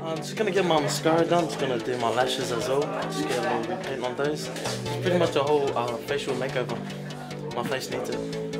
I'm just gonna get my mascara done, just gonna do my lashes as well, just get a little repaint on those. It's pretty much a whole facial makeover. My face needs it.